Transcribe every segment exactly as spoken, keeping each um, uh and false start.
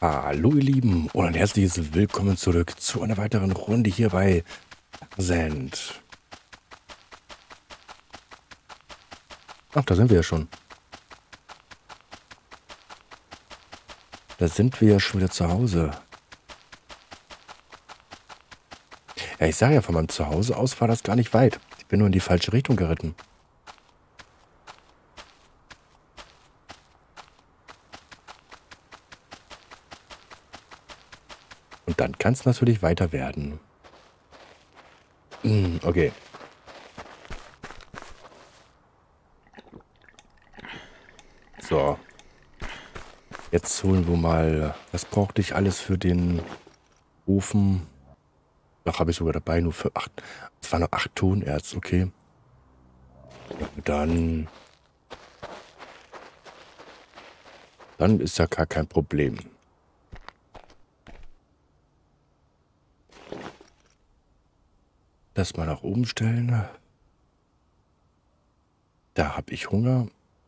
Hallo ihr Lieben und ein herzliches Willkommen zurück zu einer weiteren Runde hier bei Sand. Ach, da sind wir ja schon. Da sind wir ja schon wieder zu Hause. Ja, ich sage ja, von meinem Zuhause aus war das gar nicht weit. Ich bin nur in die falsche Richtung geritten. Und dann kann es natürlich weiter werden. Hm, okay. So. Jetzt holen wir mal, was brauchte ich alles für den Ofen? Doch, habe ich sogar dabei, nur für acht. Es waren noch acht Tonerz, okay. Dann, dann ist ja gar kein Problem. Das mal nach oben stellen. Da habe ich Hunger.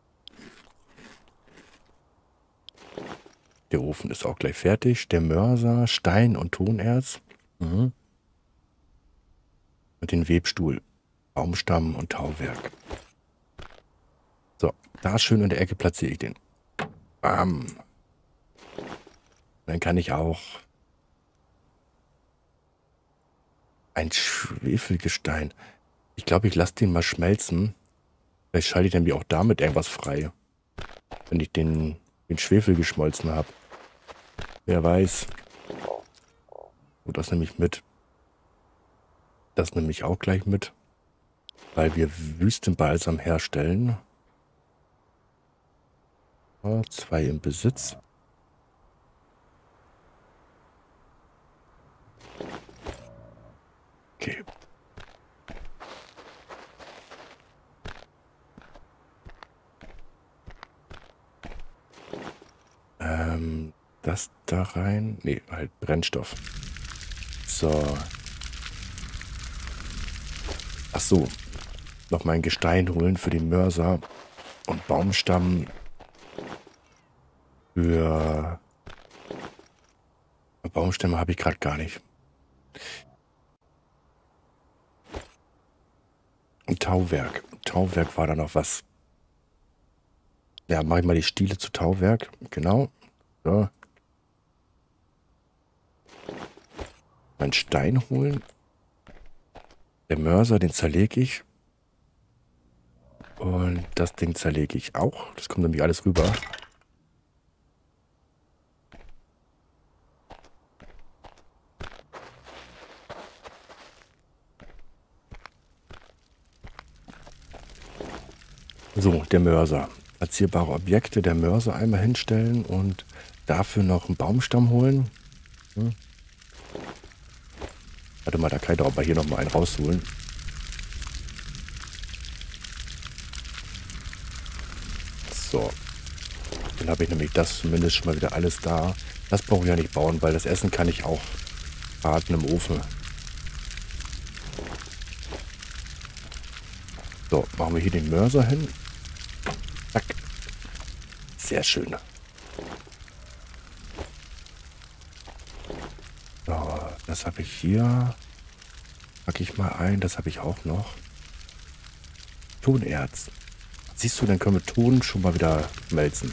Der Ofen ist auch gleich fertig. Der Mörser, Stein und Tonerz. Mhm. Und den Webstuhl, Baumstamm und Tauwerk. So, da schön in der Ecke platziere ich den. Bam. Dann kann ich auch ein Schwefelgestein. Ich glaube, ich lasse den mal schmelzen. Vielleicht schalte ich dann wie auch damit irgendwas frei. Wenn ich den, den Schwefel geschmolzen habe. Wer weiß. Und das nehme ich mit. Das nehme ich auch gleich mit. Weil wir Wüstenbalsam herstellen. Ja, zwei im Besitz. Okay. Ähm, das da rein. Nee, halt Brennstoff. So. Ach so. Noch mein Gestein holen für den Mörser. Und Baumstamm für... Baumstämme habe ich gerade gar nicht. Und Tauwerk. Tauwerk war da noch was. Ja, mache ich mal die Stiele zu Tauwerk. Genau. So. Mein Stein holen. Der Mörser, den zerlege ich. Und das Ding zerlege ich auch. Das kommt nämlich alles rüber. So, der Mörser. Platzierbare Objekte, der Mörser einmal hinstellen und dafür noch einen Baumstamm holen. Hm. Warte mal, da kann ich doch aber hier nochmal einen rausholen. So. Dann habe ich nämlich das zumindest schon mal wieder alles da. Das brauche ich ja nicht bauen, weil das Essen kann ich auch braten im Ofen. So, machen wir hier den Mörser hin. Zack. Sehr schön. So, das habe ich hier. Packe ich mal ein. Das habe ich auch noch. Tonerz. Siehst du, dann können wir Ton schon mal wieder schmelzen.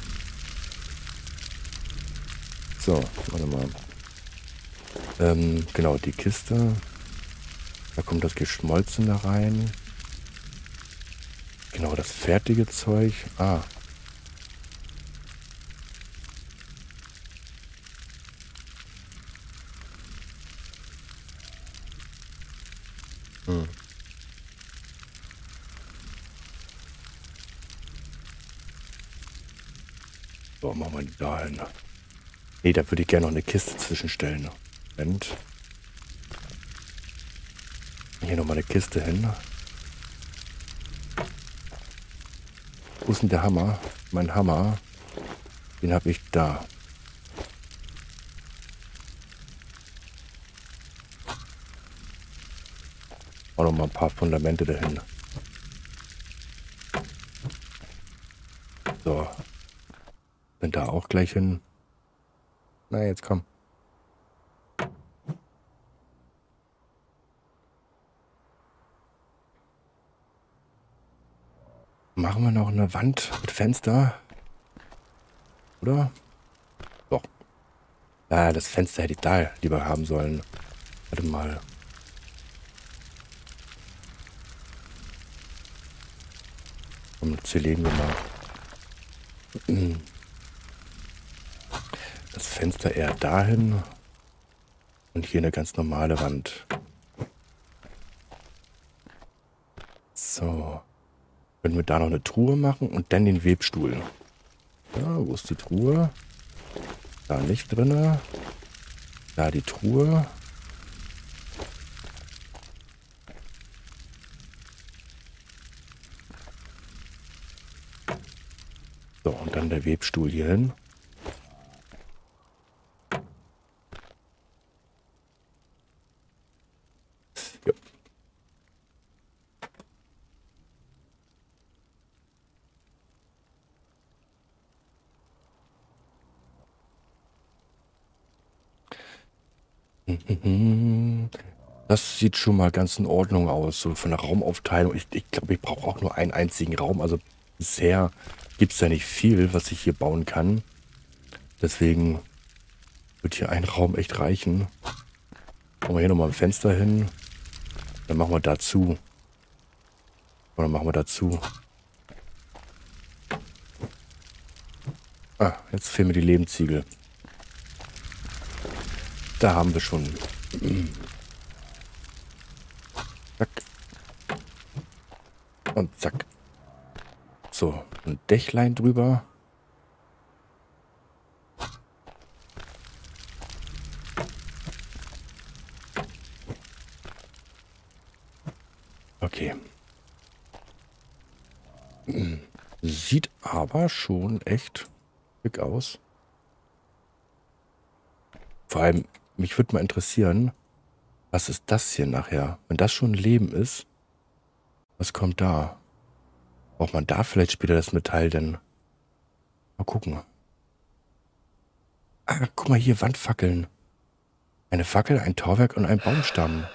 So, warte mal. Ähm, genau, die Kiste. Da kommt das Geschmolzene rein. Genau, das fertige Zeug. Ah. Hm. So, machen wir die da hin. Nee, da würde ich gerne noch eine Kiste zwischenstellen. Moment. Hier nochmal eine Kiste hin. Wo ist denn der Hammer? Mein Hammer. Den habe ich da. Auch noch mal ein paar Fundamente dahin. So. Sind da auch gleich hin. Na, jetzt komm. Machen wir noch eine Wand mit Fenster? Oder? Doch. Ah, das Fenster hätte ich da lieber haben sollen. Warte mal. Komm, zerlegen wir mal. Das Fenster eher dahin. Und hier eine ganz normale Wand. So. Können wir da noch eine Truhe machen und dann den Webstuhl. Ja, wo ist die Truhe? Da nicht drin. Da die Truhe. So, und dann der Webstuhl hier hin. Ja. Das sieht schon mal ganz in Ordnung aus, so von der Raumaufteilung. Ich, ich glaube, ich brauche auch nur einen einzigen Raum. Also bisher gibt es ja nicht viel, was ich hier bauen kann. Deswegen wird hier ein Raum echt reichen. Machen wir hier nochmal ein Fenster hin. Dann machen wir dazu. Oder machen wir dazu. Ah, jetzt fehlen mir die Lebensziegel. Da haben wir schon. Zack. Und zack. So, ein Dächlein drüber. Okay. Sieht aber schon echt schick aus. Vor allem, mich würde mal interessieren, was ist das hier nachher? Wenn das schon Leben ist, was kommt da? Braucht man da vielleicht später das Metall denn? Mal gucken. Ah, guck mal hier, Wandfackeln. Eine Fackel, ein Tauwerk und ein Baumstamm.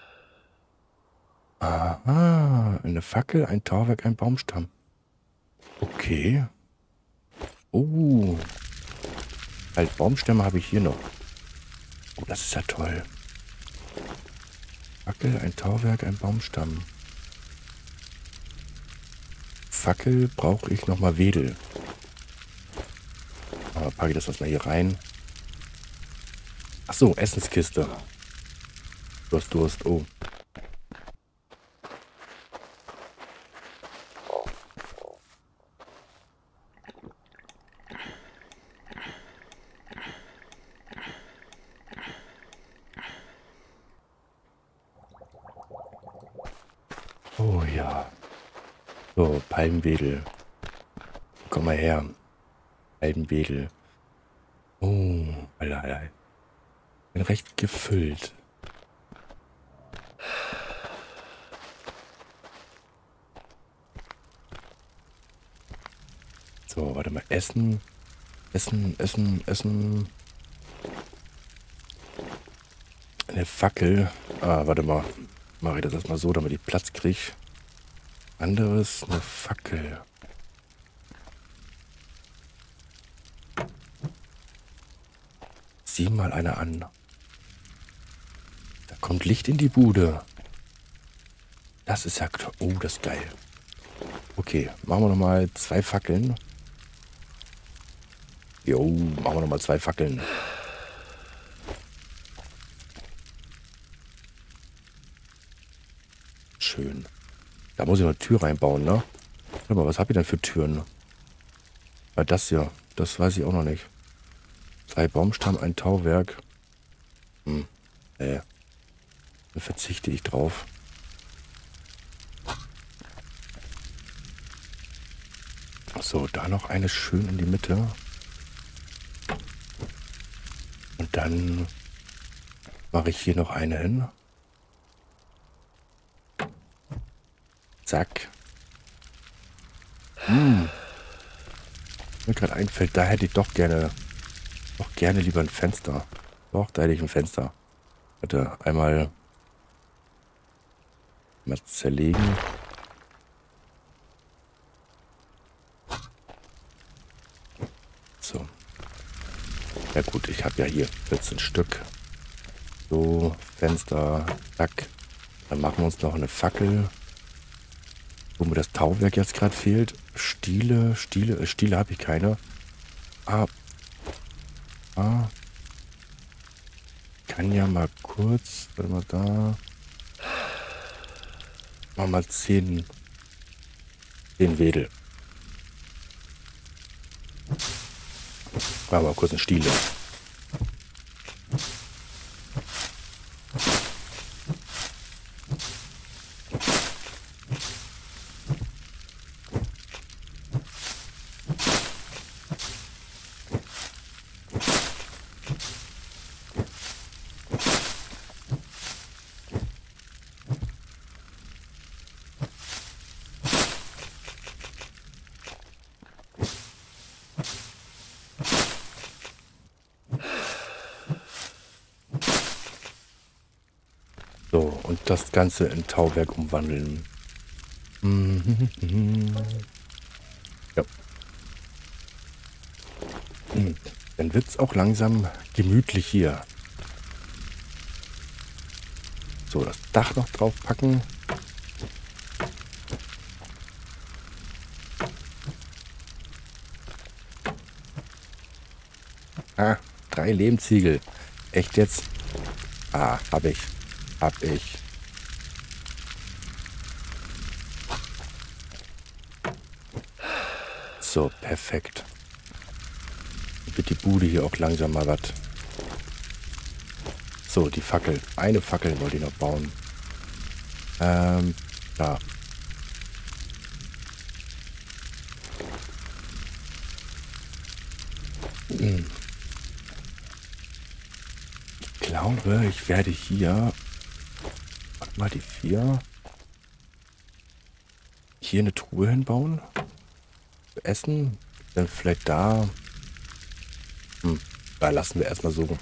Aha, eine Fackel, ein Tauwerk, ein Baumstamm. Okay. Oh. Halt, Baumstämme habe ich hier noch. Oh, das ist ja toll. Fackel, ein Tauwerk, ein Baumstamm. Fackel brauche ich nochmal Wedel. Aber packe ich das erstmal hier rein. Achso, Essenskiste. Du hast Durst. Oh. Oh ja. So, Palmwedel. Komm mal her. Palmwedel. Oh, Alter. Bin recht gefüllt. So, warte mal. Essen. Essen, Essen, Essen. Eine Fackel. Ah, warte mal. Mache ich das erstmal so, damit ich Platz kriege. Anderes, eine Fackel. Sieh mal eine an. Da kommt Licht in die Bude. Das ist ja... Oh, das ist geil. Okay, machen wir nochmal zwei Fackeln. Jo, machen wir nochmal zwei Fackeln. Schön. Da muss ich noch eine Tür reinbauen, ne? Warte mal, was habt ihr denn für Türen? Weil das hier, das weiß ich auch noch nicht. Zwei Baumstamm, ein Tauwerk. Hm, äh. Da verzichte ich drauf. So, da noch eine schön in die Mitte. Und dann mache ich hier noch eine hin. Zack. Hm. Mir gerade einfällt, da hätte ich doch gerne, doch gerne lieber ein Fenster. Doch, da hätte ich ein Fenster. Warte, einmal mal zerlegen. So. Ja gut, ich habe ja hier vierzehn Stück. So, Fenster, zack. Dann machen wir uns noch eine Fackel. Wo mir das Tauwerk jetzt gerade fehlt. Stiele, Stiele, äh, Stiele habe ich keine. Ah. Ah. Kann ja mal kurz, warte mal da. Machen wir mal zehn, zehn Wedel. Machen wir mal kurz eine Stiele. So, und das Ganze in Tauwerk umwandeln. Ja. Dann wird es auch langsam gemütlich hier. So, das Dach noch drauf packen. Ah, drei Lehmziegel. Echt jetzt? Ah, hab ich. Hab ich. So, perfekt. Dann wird die Bude hier auch langsam mal was. So, die Fackel. Eine Fackel wollte ich noch bauen. Ähm, da. Hm. Ich glaube, ich werde hier... Warte mal, die vier... Hier eine Truhe hinbauen. Für Essen. Dann vielleicht da... Hm, da lassen wir erstmal so.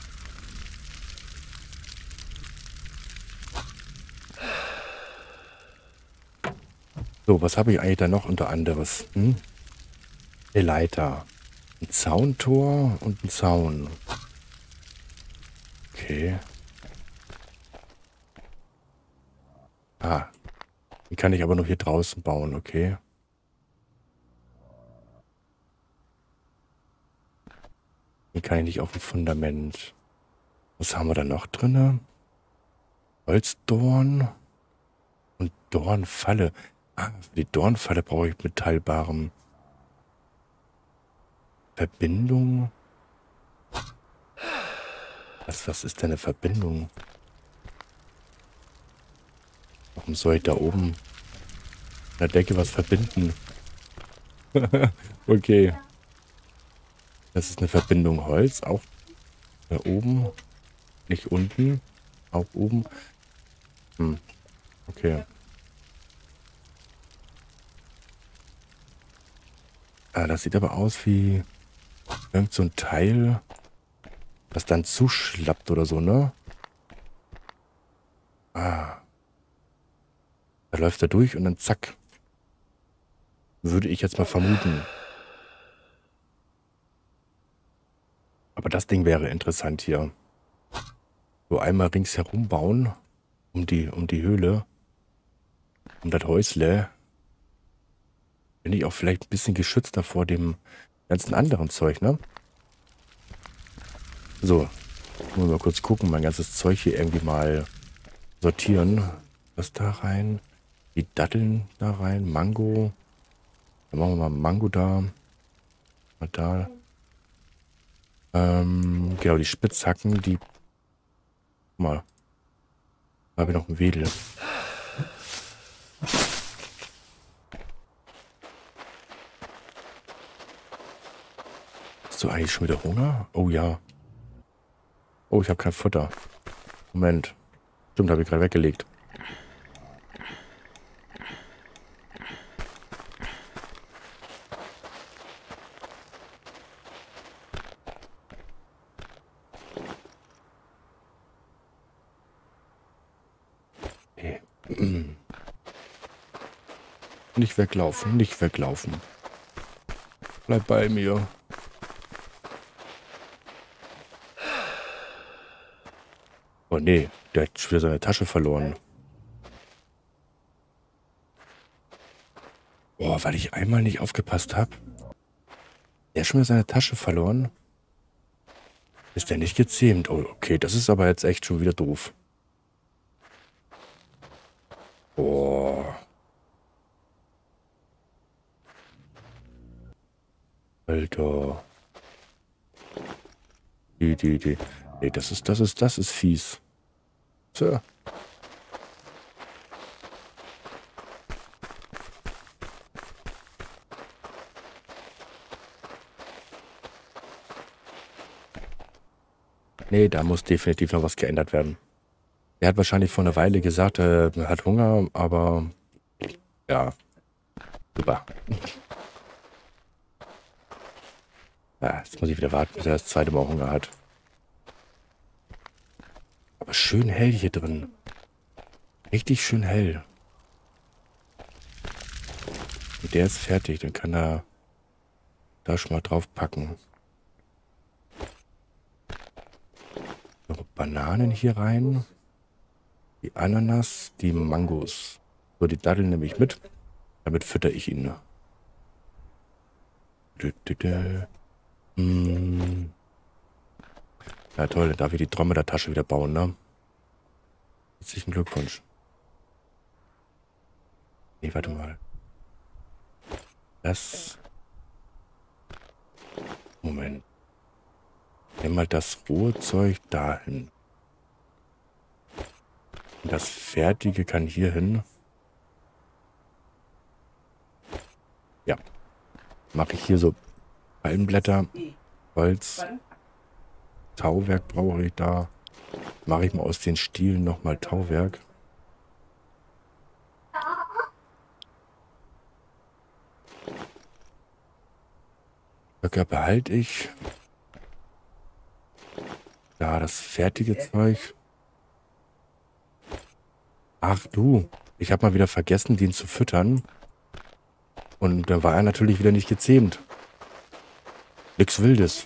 So, was habe ich eigentlich da noch unter anderes? Hm? Eine Leiter. Ein Zauntor und ein Zaun. Okay. Ah. Den kann ich aber nur hier draußen bauen, okay. Den kann ich nicht auf dem Fundament. Was haben wir da noch drin? Holzdorn und Dornfalle. Ah, für die Dornfalle brauche ich metallbarem. Verbindung. Was, was ist denn eine Verbindung? Warum soll ich da oben in der Decke was verbinden? Okay. Das ist eine Verbindung Holz. Auch da oben. Nicht unten. Auch oben. Hm. Okay. Ah, das sieht aber aus wie irgend so ein Teil, das dann zuschlappt oder so, ne? Ah. Da läuft er durch und dann zack. Würde ich jetzt mal vermuten. Aber das Ding wäre interessant hier. So einmal ringsherum bauen. Um die, um die Höhle. Um das Häusle. Bin ich auch vielleicht ein bisschen geschützter vor dem ganzen anderen Zeug, ne? So. Muss mal kurz gucken, mein ganzes Zeug hier irgendwie mal sortieren. Was da rein? Die Datteln da rein. Mango. Dann machen wir mal Mango da. Mal da. Ähm, genau, die Spitzhacken, die... Guck mal. Da habe ich noch einen Wedel. Hast du eigentlich schon wieder Hunger? Oh ja. Oh, ich habe kein Futter. Moment. Stimmt, habe ich gerade weggelegt. Nicht weglaufen, nicht weglaufen. Bleib bei mir. Oh nee, der hat schon wieder seine Tasche verloren. Boah, weil ich einmal nicht aufgepasst habe. Der hat schon wieder seine Tasche verloren. Ist der nicht gezähmt? Oh, okay, das ist aber jetzt echt schon wieder doof. Boah. Alter. Die, die, die. Nee, das ist, das ist, das ist fies. So. Nee, da muss definitiv noch was geändert werden. Er hat wahrscheinlich vor einer Weile gesagt, er hat Hunger, aber ja, super. Ja, jetzt muss ich wieder warten, bis er das zweite Mal Hunger hat. Aber schön hell hier drin. Richtig schön hell. Und der ist fertig, dann kann er da schon mal drauf packen. Noch Bananen hier rein. Die Ananas, die Mangos. So, die Datteln nehme ich mit. Damit fütter ich ihn. Dö, dö, dö. Hm. Ja toll, dann darf ich die Dromedar-Tasche wieder bauen, ne? Herzlichen Glückwunsch. Nee, warte mal. Das... Moment. Nimm mal das rohe Zeug dahin. Das Fertige kann hier hin. Ja. Mache ich hier so Palmblätter, Holz, Tauwerk brauche ich da. Mache ich mal aus den Stielen nochmal Tauwerk. Stöcker behalte ich. Da das fertige Zeug. Ach du, ich habe mal wieder vergessen, den zu füttern. Und da war er natürlich wieder nicht gezähmt. Nix Wildes.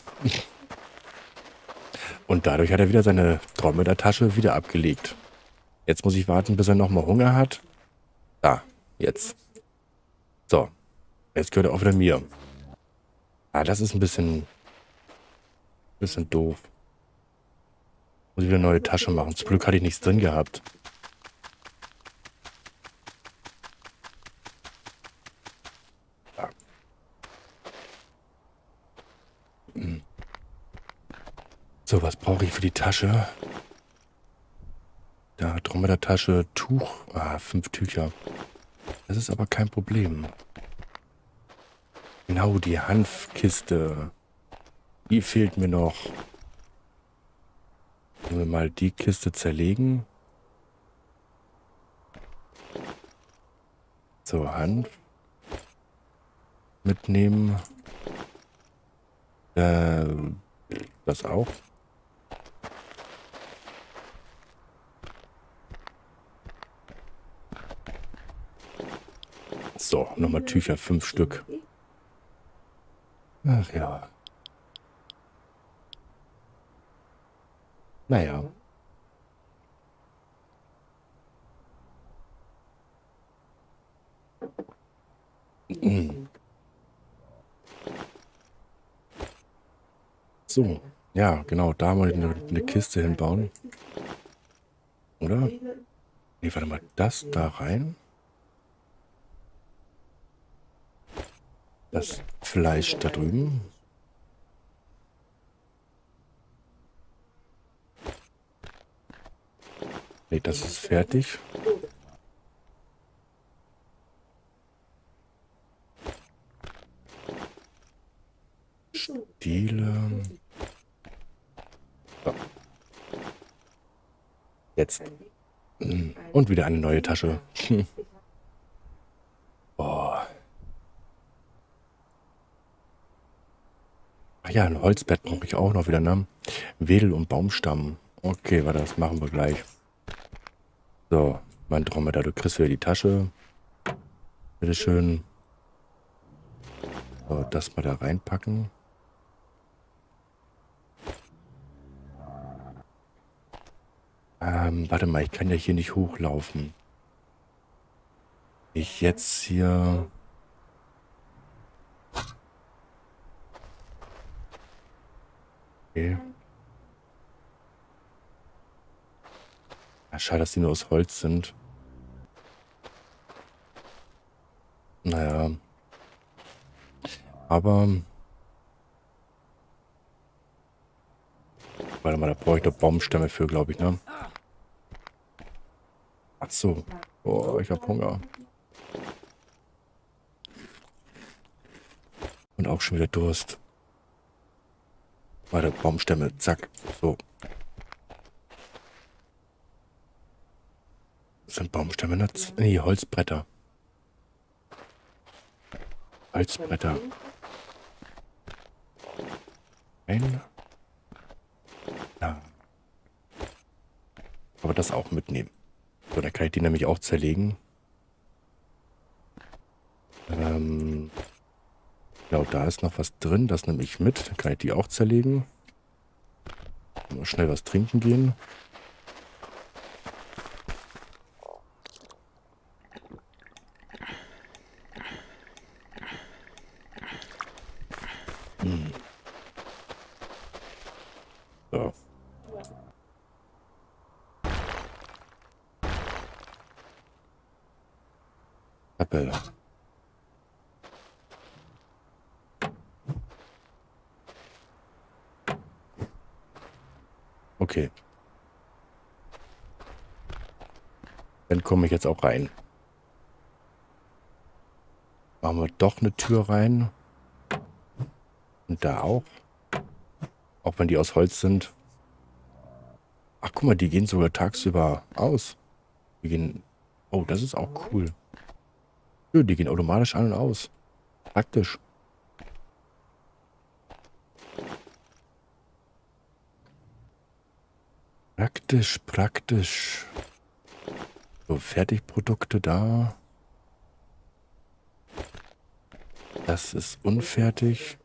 Und dadurch hat er wieder seine Dromedar-Tasche wieder abgelegt. Jetzt muss ich warten, bis er nochmal Hunger hat. Da, jetzt. So, jetzt gehört er auch wieder mir. Ah, das ist ein bisschen, bisschen doof. Muss ich wieder eine neue Tasche machen. Zum Glück hatte ich nichts drin gehabt. Ja. So, was brauche ich für die Tasche? Da, Dromedar-Tasche, Tuch. Ah, fünf Tücher. Das ist aber kein Problem. Genau, die Hanfkiste. Die fehlt mir noch. Wenn wir mal die Kiste zerlegen. So, Hanf. Mitnehmen. Äh, das auch. So, nochmal Tücher, fünf Stück. Ach ja. Naja. So, ja, genau, da mal eine, eine Kiste hinbauen. Oder? Nee, warte mal, das da rein. Das Fleisch da drüben. Nee, das ist fertig. Stiele. So. Jetzt. Und wieder eine neue Tasche. Oh. Ach ja, ein Holzbett brauche ich auch noch wieder, ne? Wedel und Baumstamm. Okay, warte, das machen wir gleich. So, mein Dromedar, du kriegst wieder die Tasche. Bitte schön. So, das mal da reinpacken. Ähm, warte mal, ich kann ja hier nicht hochlaufen. Ich jetzt hier... Okay. Ja, schade, dass die nur aus Holz sind. Naja. Aber... Warte mal, da brauche ich doch Baumstämme für, glaube ich, ne? Ach so. Oh, ich habe Hunger. Und auch schon wieder Durst. Warte, Baumstämme, zack. So. Das sind Baumstämme, ne? Nee, Holzbretter. Holzbretter. Ein. Ja. Aber das auch mitnehmen. So, dann kann ich die nämlich auch zerlegen. Ähm, genau, da ist noch was drin. Das nehme ich mit. Dann kann ich die auch zerlegen. Mal schnell was trinken gehen. Hm. So. Appel. Okay. Dann komme ich jetzt auch rein. Machen wir doch eine Tür rein. Und da auch. Auch wenn die aus Holz sind. Ach, guck mal, die gehen sogar tagsüber aus. Die gehen... Oh, das ist auch cool. Ja, die gehen automatisch an und aus. Praktisch. Praktisch, praktisch. So, Fertigprodukte da. Das ist unfertig.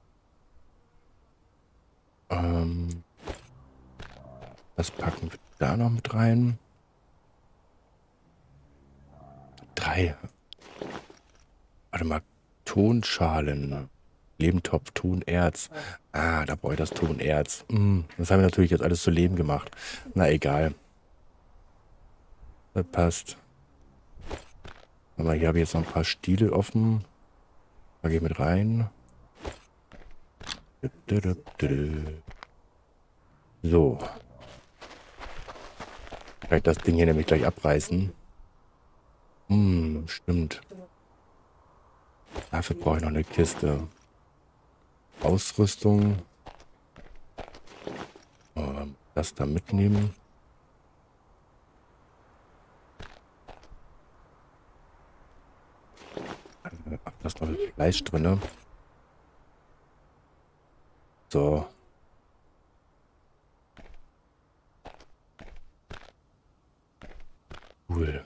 Ähm, das packen wir da noch mit rein. Drei. Warte mal. Tonschalen. Lehmtopf, Tonerz. Ah, da brauche ich das Tonerz. Hm, das haben wir natürlich jetzt alles zu Lehm gemacht. Na, egal. Das passt. Aber hier habe ich jetzt noch ein paar Stiele offen. Da gehe ich mit rein. So. Kann ich das Ding hier nämlich gleich abreißen. Hm, stimmt. Dafür brauche ich noch eine Kiste. Ausrüstung. Ähm, das da mitnehmen. Ach, da ist noch Fleisch drin. So. Cool.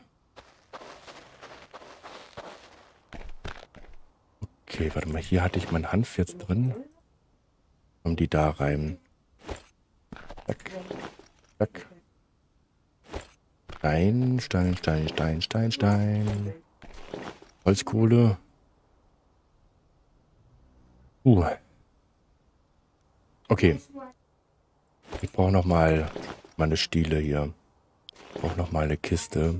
Okay, warte mal. Hier hatte ich meinen Hanf jetzt drin. Kommen die da rein. Zack. Zack. Stein, Stein, Stein, Stein, Stein, Stein. Holzkohle. Uh. Okay. Ich brauche noch mal meine Stiele hier. Ich brauche noch mal eine Kiste.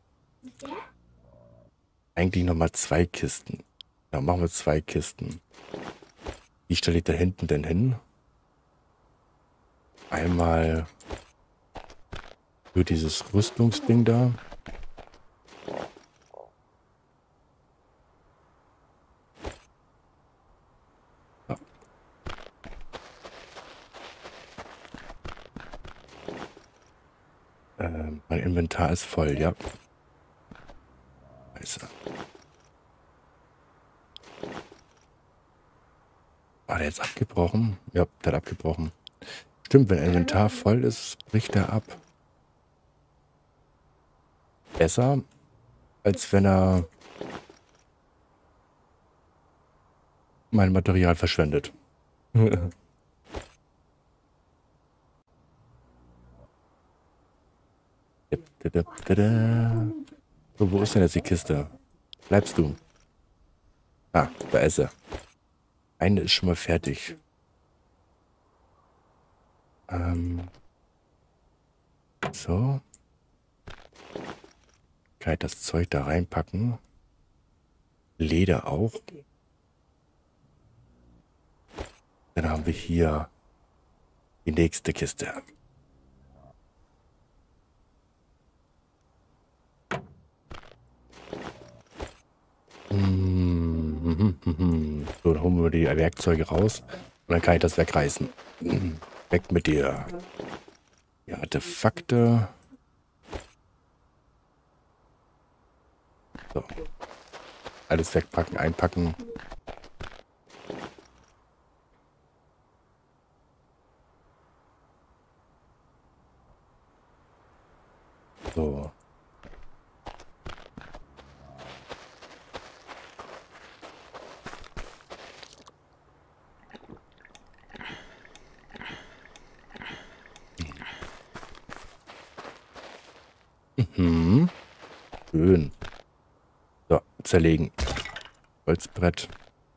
Eigentlich noch mal zwei Kisten. Ja, machen wir zwei Kisten. Wie stelle ich da hinten denn hin? Einmal für dieses Rüstungsding da. Ja. Ähm, mein Inventar ist voll, ja. Scheiße. War der jetzt abgebrochen? Ja, der hat abgebrochen. Stimmt, wenn Inventar voll ist, bricht er ab. Besser, als wenn er mein Material verschwendet. So, wo ist denn jetzt die Kiste? Bleibst du? Ah, da ist er. Eine ist schon mal fertig. Ähm. So. Kann ich das Zeug da reinpacken? Leder auch. Dann haben wir hier die nächste Kiste. So, dann holen wir die Werkzeuge raus und dann kann ich das wegreißen. Weg mit dir. Die Artefakte. So. Alles wegpacken, einpacken. So. Mhm. Schön. So, zerlegen. Holzbrett.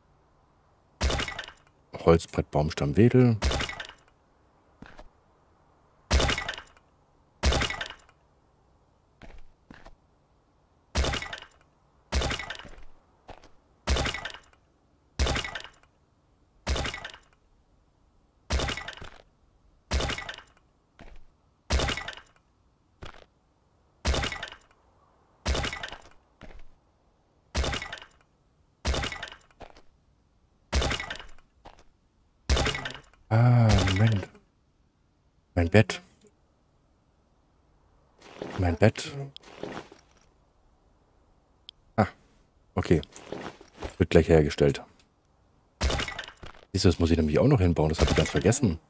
Holzbrett, Baumstamm, Wedel. Ah, Moment. Mein Bett. Mein Bett. Ah, okay. Wird gleich hergestellt. Siehst du, das muss ich nämlich auch noch hinbauen. Das habe ich ganz vergessen.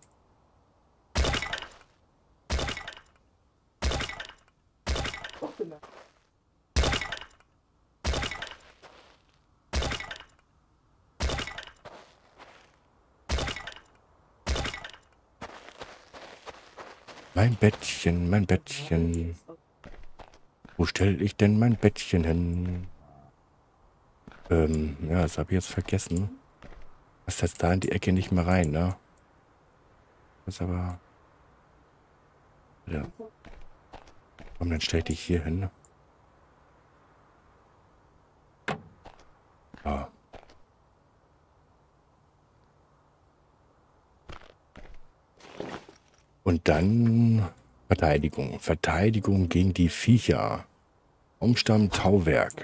Mein Bettchen, mein Bettchen. Wo stelle ich denn mein Bettchen hin? Ähm, ja, das habe ich jetzt vergessen. Passt jetzt da in die Ecke nicht mehr rein, ne? Das ist aber... Ja. Komm, dann stell dich hier hin. Ja. Und dann Verteidigung. Verteidigung gegen die Viecher. Baumstamm, Tauwerk.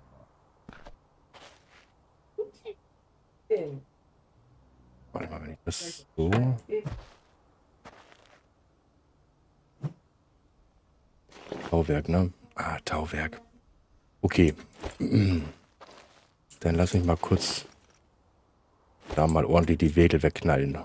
Warte mal, wenn ich das so... Tauwerk, ne? Ah, Tauwerk. Okay. Dann lass mich mal kurz da mal ordentlich die Wedel wegknallen.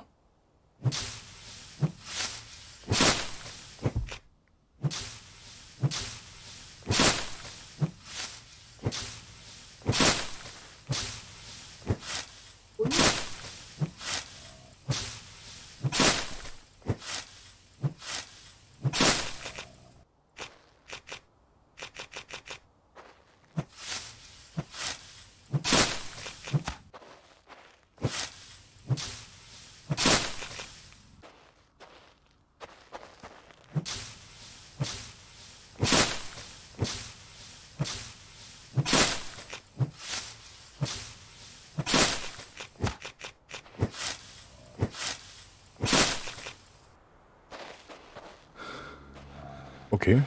Okay.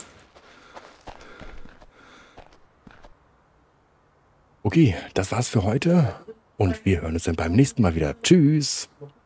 Okay, das war's für heute und wir hören uns dann beim nächsten Mal wieder. Tschüss.